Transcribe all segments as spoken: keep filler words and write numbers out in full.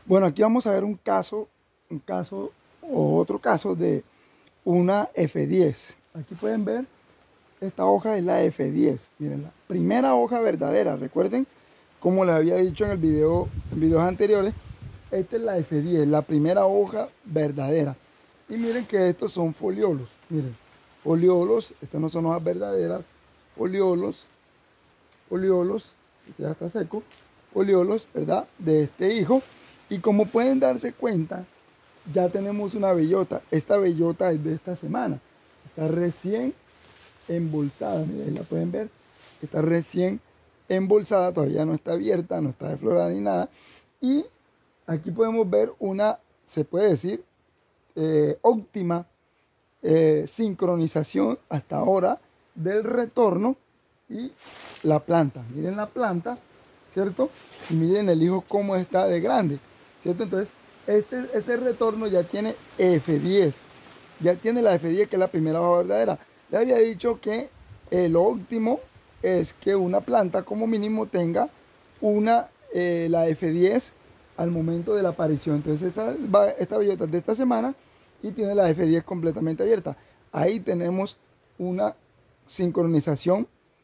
Bueno, aquí vamos a ver un caso, un caso o otro caso de una F diez. Aquí pueden ver, esta hoja es la F diez. Miren, la primera hoja verdadera. Recuerden, como les había dicho en el video, en videos anteriores, esta es la F diez, la primera hoja verdadera. Y miren que estos son foliolos. Miren, foliolos, estas no son hojas verdaderas, foliolos, foliolos, este ya está seco, foliolos, ¿verdad? De este hijo. Y como pueden darse cuenta, ya tenemos una bellota. Esta bellota es de esta semana. Está recién embolsada. Miren, la pueden ver. Está recién embolsada. Todavía no está abierta, no está deflorada ni nada. Y aquí podemos ver una, se puede decir, eh, óptima eh, sincronización hasta ahora del retorno y la planta. Miren la planta, ¿cierto? Y miren el hijo cómo está de grande, ¿cierto? Entonces, este, ese retorno ya tiene F diez. Ya tiene la F diez, que es la primera hoja verdadera. Le había dicho que eh, lo óptimo es que una planta como mínimo tenga una, eh, la F diez al momento de la aparición. Entonces, esta, va, esta bellota es de esta semana y tiene la F diez completamente abierta. Ahí tenemos una sincronización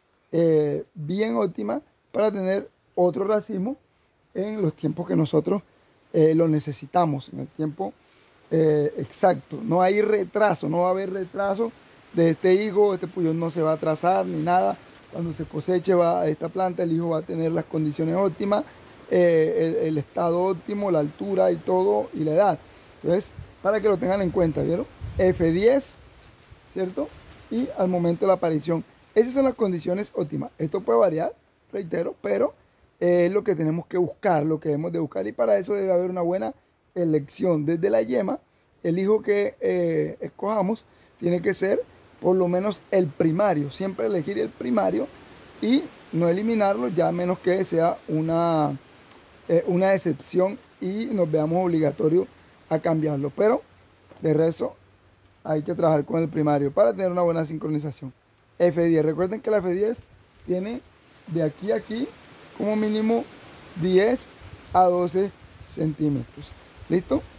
eh, bien óptima para tener otro racimo en los tiempos que nosotros eh, lo necesitamos, en el tiempo eh, exacto. No hay retraso, no va a haber retraso de este hijo. Este puyol no se va a atrasar ni nada. Cuando se coseche va a esta planta, el hijo va a tener las condiciones óptimas, eh, el, el estado óptimo, la altura y todo, y la edad. Entonces, para que lo tengan en cuenta, ¿vieron? F diez, ¿cierto? Y al momento de la aparición. Esas son las condiciones óptimas. Esto puede variar, reitero, pero es lo que tenemos que buscar, lo que debemos de buscar. Y para eso debe haber una buena elección. Desde la yema, el hijo que eh, escojamos tiene que ser por lo menos el primario. Siempre elegir el primario y no eliminarlo, ya a menos que sea una, eh, una excepción y nos veamos obligatorios a cambiarlo. Pero de resto hay que trabajar con el primario para tener una buena sincronización. F diez, recuerden que la F diez tiene de aquí a aquí como mínimo diez a doce centímetros. ¿Listo?